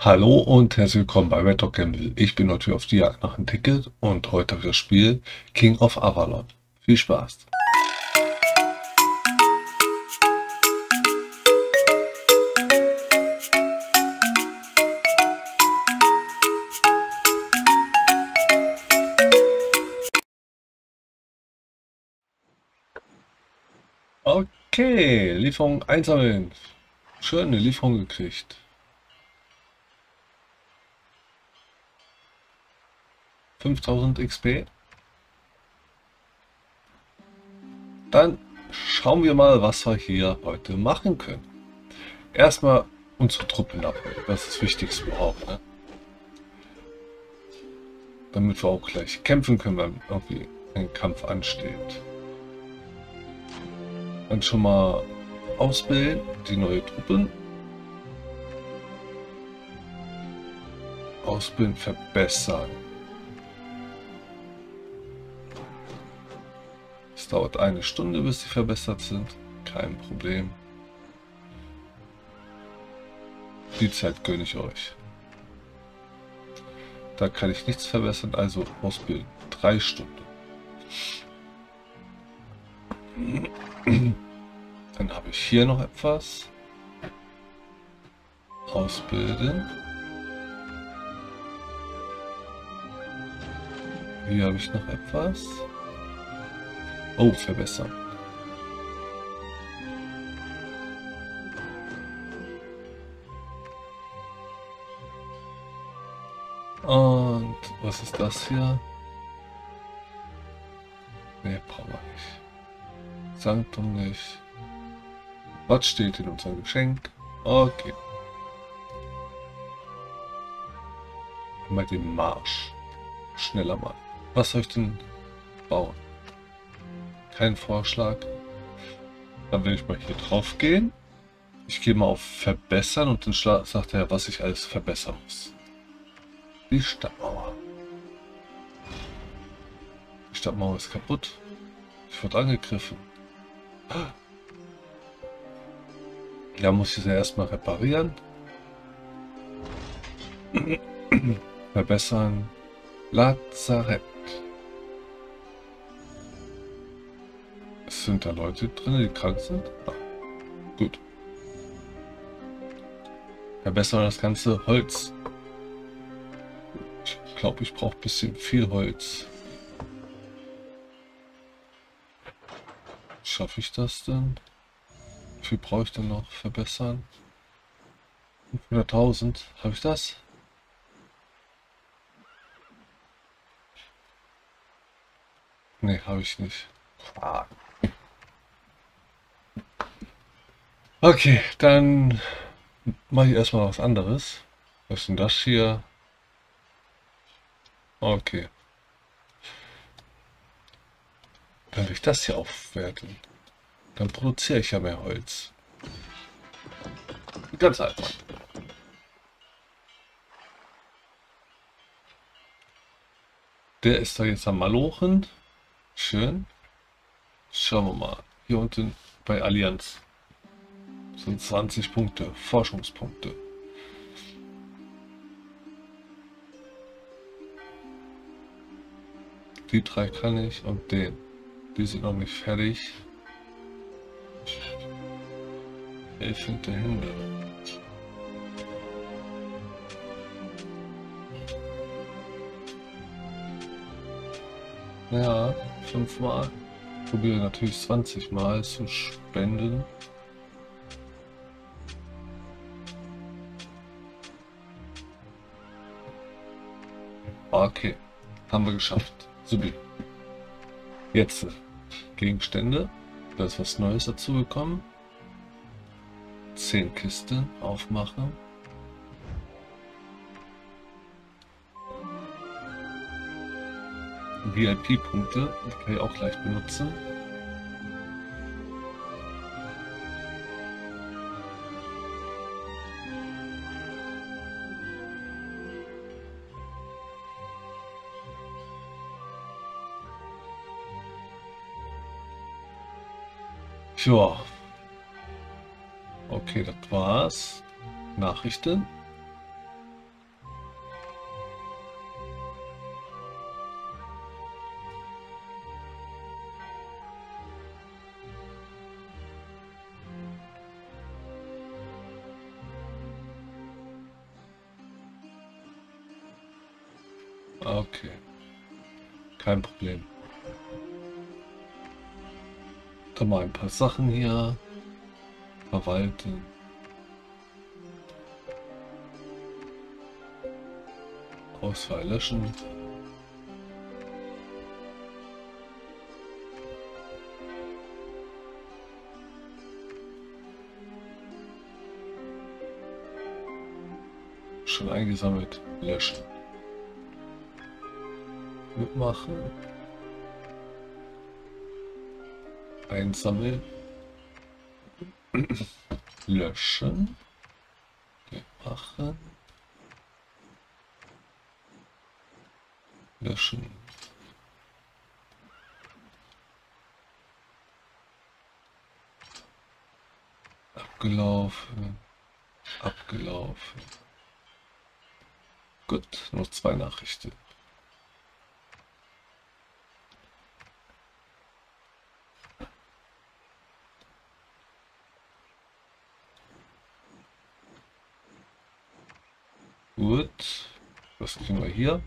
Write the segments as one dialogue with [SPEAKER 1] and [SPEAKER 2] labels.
[SPEAKER 1] Hallo und herzlich willkommen bei Red Dog Gamble. Ich bin heute auf die Jagd nach einem Ticket und heute habe ich das Spiel King of Avalon. Viel Spaß! Okay, Lieferung einsammeln. Schöne Lieferung gekriegt. 5000 XP. Dann schauen wir mal, was wir hier heute machen können. Erstmal unsere Truppen abholen. Das ist das Wichtigste überhaupt, ne? Damit wir auch gleich kämpfen können, wenn irgendwie ein Kampf ansteht. Dann schon mal ausbilden, die neue Truppen. Ausbilden, verbessern. Es dauert eine Stunde, bis sie verbessert sind. Kein Problem. Die Zeit gönne ich euch. Da kann ich nichts verbessern, also ausbilden. 3 Stunden. Dann habe ich hier noch etwas. Ausbilden. Hier habe ich noch etwas. Oh, verbessern. Und was ist das hier? Ne, brauchen wir nicht. Sanktum nicht. Was steht in unserem Geschenk? Okay. Mal den Marsch. Schneller mal. Was soll ich denn bauen? Kein Vorschlag. Dann will ich mal hier drauf gehen. Ich gehe mal auf Verbessern und dann sagt er, was ich alles verbessern muss. Die Stadtmauer. Die Stadtmauer ist kaputt. Ich wurde angegriffen. Ja, muss ich sie erstmal reparieren. Verbessern. Lazarett. Sind da Leute drin, die krank sind? Ah, gut. Verbessern das ganze Holz. Ich glaube, ich brauche ein bisschen viel Holz. Schaffe ich das denn? Wie viel brauche ich denn noch? Verbessern? 500.000. Habe ich das? Ne, habe ich nicht. Ah. Okay, dann mache ich erstmal was anderes. Was ist denn das hier? Okay. Dann will ich das hier aufwerten. Dann produziere ich ja mehr Holz. Ganz einfach. Der ist da jetzt am Malochen. Schön. Schauen wir mal. Hier unten bei Allianz sind 20 Punkte. Forschungspunkte. Die 3 kann ich und den. Die sind noch nicht fertig. Elfente Hände. Ja, 5 Mal. Ich probiere natürlich 20 Mal zu spenden. Okay, haben wir geschafft. Super. Jetzt Gegenstände. Da ist was Neues dazu gekommen. 10 Kisten aufmachen. VIP-Punkte, die kann ich auch gleich benutzen. Ja. Okay, das war's. Nachrichten. Okay. Kein Problem. Dann mal ein paar Sachen hier. Verwalten. Auswahl löschen. Schon eingesammelt. Löschen. Mitmachen. Einsammeln. Löschen. Mitmachen. Löschen. Abgelaufen. Abgelaufen. Gut, noch 2 Nachrichten. Gut. Was kriegen wir hier?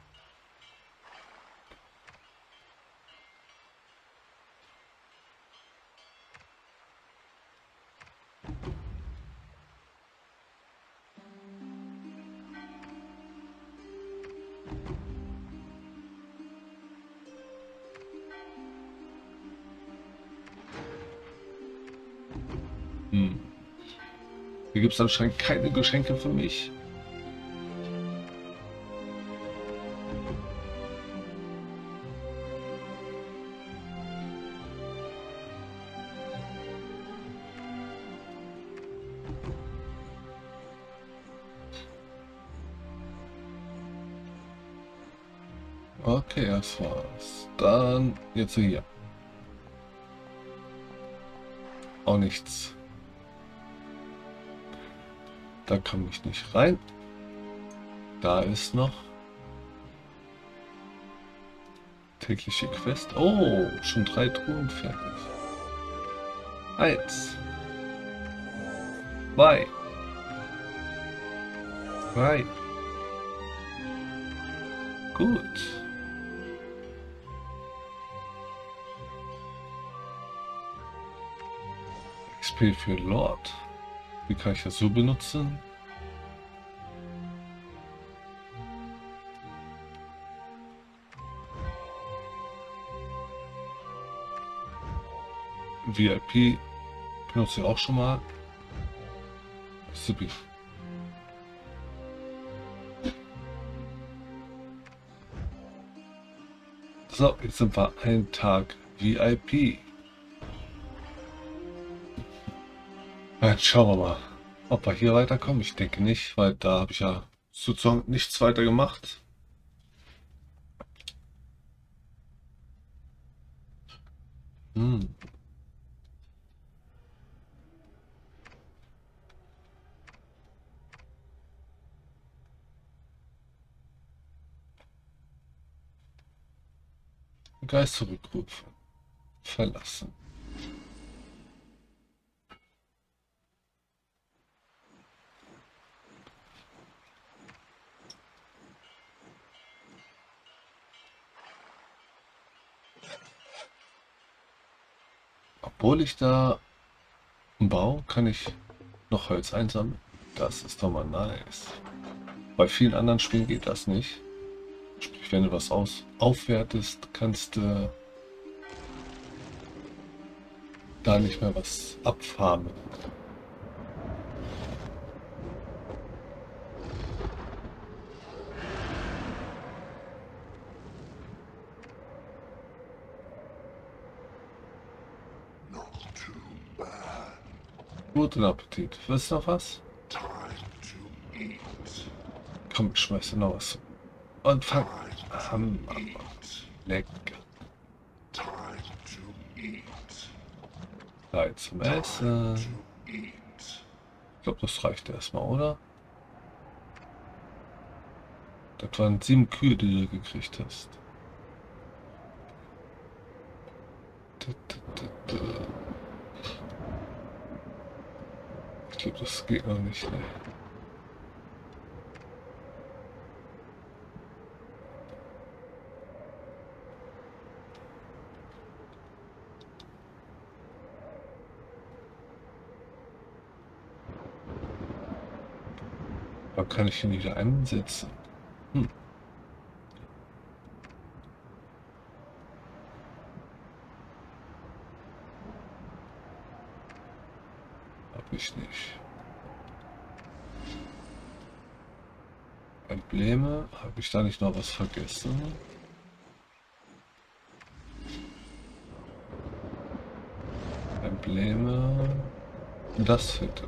[SPEAKER 1] Hier gibt es anscheinend keine Geschenke für mich. Okay, das war's. Dann jetzt hier. Auch nichts. Da komme ich nicht rein. Da ist noch tägliche Quest. Oh, schon 3 Truhen fertig. 1, 2, 3. Gut. XP für Lord. Wie kann ich das so benutzen? VIP benutze ich auch schon mal. Supi. So, jetzt sind wir einen Tag VIP. Dann schauen wir mal, ob wir hier weiterkommen. Ich denke nicht, weil da habe ich ja sozusagen nichts weiter gemacht. Geist zurückrufen. Verlassen. Obwohl ich da baue, kann ich noch Holz einsammeln. Das ist doch mal nice. Bei vielen anderen Spielen geht das nicht. Sprich, wenn du was aufwertest, kannst du da nicht mehr was abfarmen. Guten Appetit. Willst du noch was? Komm, ich schmeiße noch was. Und fang. Lecker. Zeit zum Essen. Ich glaube, das reicht erstmal, oder? Das waren 7 Kühe, die du gekriegt hast. Ich glaube, das geht noch nicht, ne? Aber kann ich ihn wieder einsetzen? Hm. Hab ich nicht. Embleme? Habe ich da nicht noch was vergessen? Embleme. Das bitte.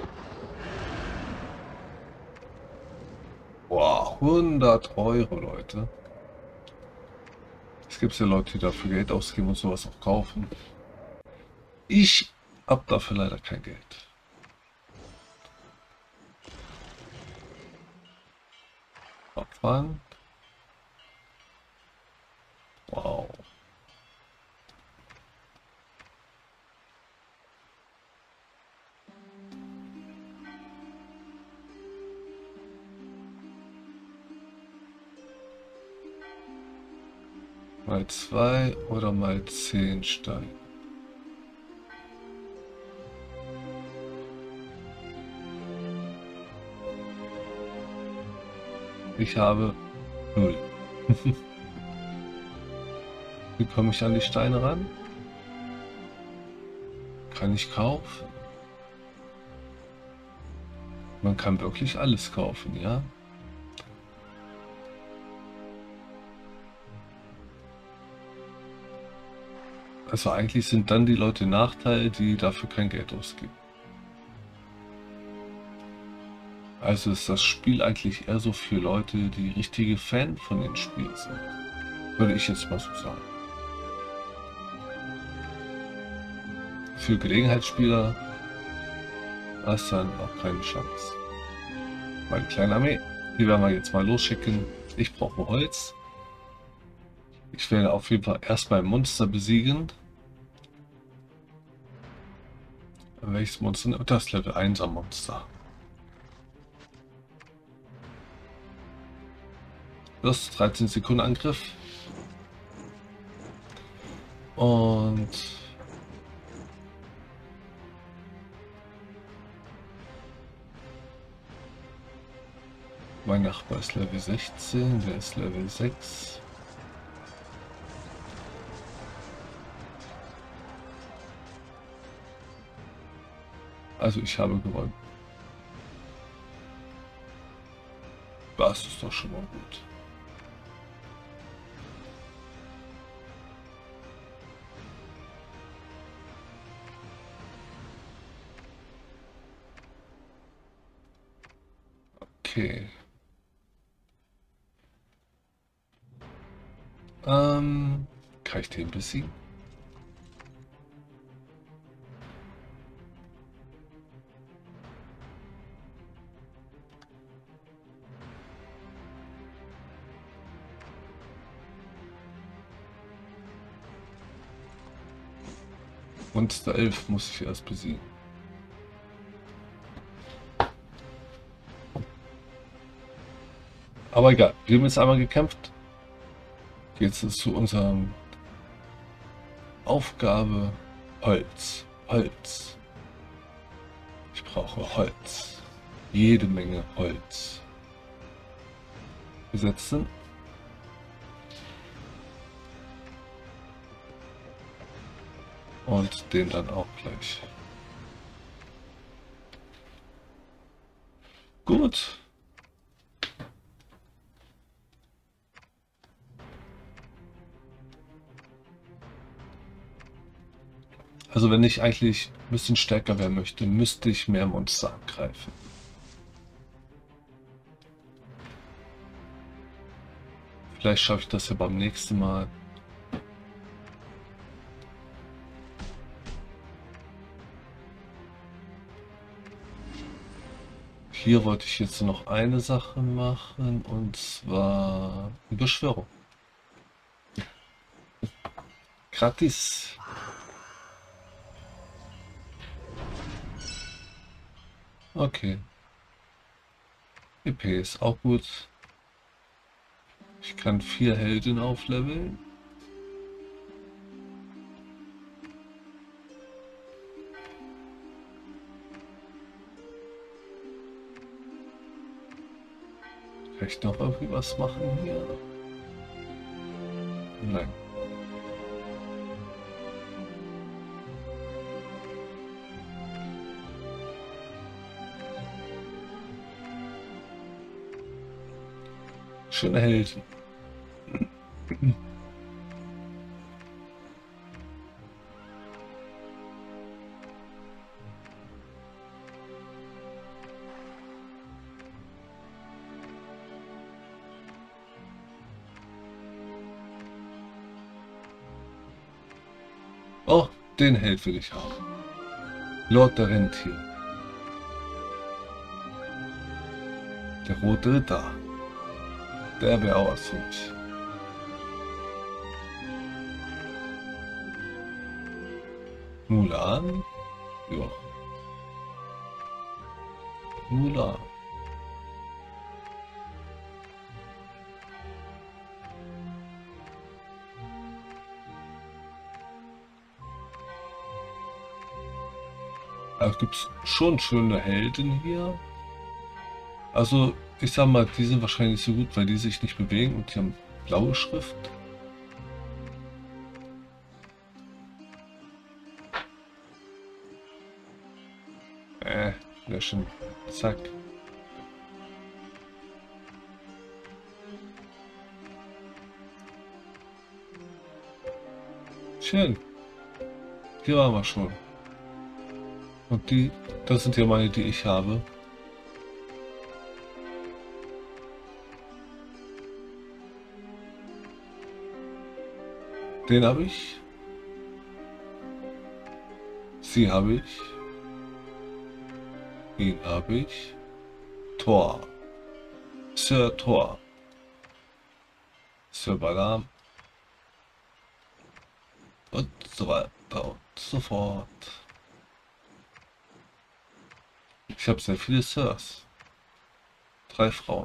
[SPEAKER 1] Boah, 100 Euro, Leute. Es gibt ja Leute, die dafür Geld ausgeben und sowas auch kaufen. Ich hab dafür leider kein Geld. Abfahren. Wow. Mal 2 oder mal 10 Steine. Ich habe 0. Wie komme ich an die Steine ran? Kann ich kaufen? Man kann wirklich alles kaufen, ja? Also eigentlich sind dann die Leute Nachteil, die dafür kein Geld ausgeben. Also ist das Spiel eigentlich eher so für Leute, die richtige Fan von den Spielen sind. Würde ich jetzt mal so sagen. Für Gelegenheitsspieler hast du dann auch keine Chance. Meine kleine Armee, die werden wir jetzt mal losschicken. Ich brauche Holz. Ich werde auf jeden Fall erstmal ein Monster besiegen. Welches Monster? Das Level 1er Monster. Das ist 13 Sekunden Angriff. Und mein Nachbar ist Level 16, der ist Level 6. Also ich habe gewonnen. Das ist doch schon mal gut. Okay. Kann ich den besiegen? Monster 11 muss ich erst besiegen. Aber egal, wir haben jetzt einmal gekämpft. Jetzt ist zu unserem Aufgabe Holz. Holz. Ich brauche Holz. Jede Menge Holz. Besetzen. Und den dann auch gleich. Gut. Also wenn ich eigentlich ein bisschen stärker werden möchte, müsste ich mehr Monster angreifen. Vielleicht schaffe ich das ja beim nächsten Mal. Hier wollte ich jetzt noch eine Sache machen, und zwar eine Beschwörung. Gratis. Okay. EP ist auch gut. Ich kann 4 Helden aufleveln. Kann ich noch irgendwie was machen hier? Nein. Schöne Helden. Oh, den Held will ich haben. Lord der Rentier. Der rote Ritter. Der wäre auch was für mich. Mulan? Ja. Mulan. Also gibt es schon schöne Helden hier. Also ich sag mal, die sind wahrscheinlich nicht so gut, weil die sich nicht bewegen und die haben blaue Schrift. Löschen. Zack. Schön. Hier waren wir schon. Und die, das sind ja meine, die ich habe. Den habe ich. Sie habe ich. Ihn habe ich. Thor. Sir Thor. Sir Balam. Und so weiter und so fort. Ich habe sehr viele Sirs. 3 Frauen.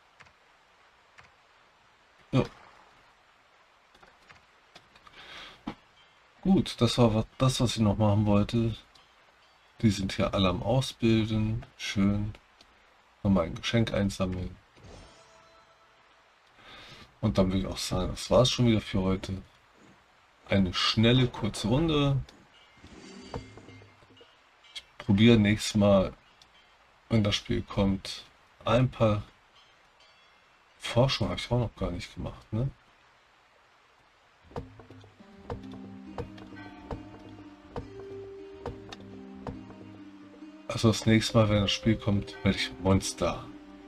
[SPEAKER 1] Ja. Gut, das war das, was ich noch machen wollte. Die sind hier alle am Ausbilden. Schön. Nochmal ein Geschenk einsammeln. Und dann will ich auch sagen, das war es schon wieder für heute. Eine schnelle, kurze Runde. Ich probiere nächstes Mal, wenn das Spiel kommt, ein paar Forschung habe ich auch noch gar nicht gemacht, ne? Also das nächste Mal, wenn das Spiel kommt, werde ich Monster.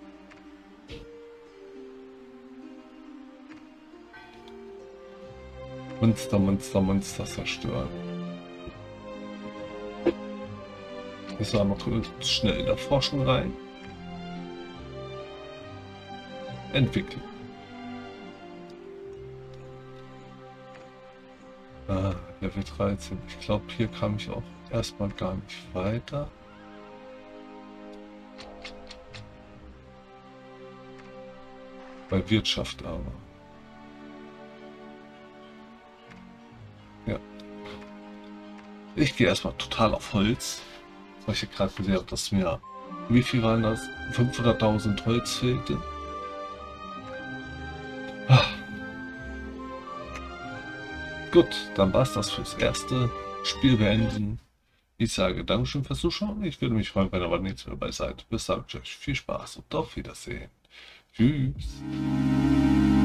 [SPEAKER 1] Monster zerstören. Ich sage mal kurz schnell in der Forschung rein. Entwickeln. Level 13. Ich glaube, hier kam ich auch erstmal gar nicht weiter. Bei Wirtschaft aber. Ja. Ich gehe erstmal total auf Holz. Weil ich gerade gesehen habe, dass mir, wie viel waren das? 500.000 Holz fehlte. Gut, dann war es das fürs erste Spiel beenden. Ich sage Dankeschön fürs Zuschauen. Ich würde mich freuen, wenn ihr beim nächsten Mal dabei seid. Bis dann, euch viel Spaß und auf Wiedersehen. Tschüss.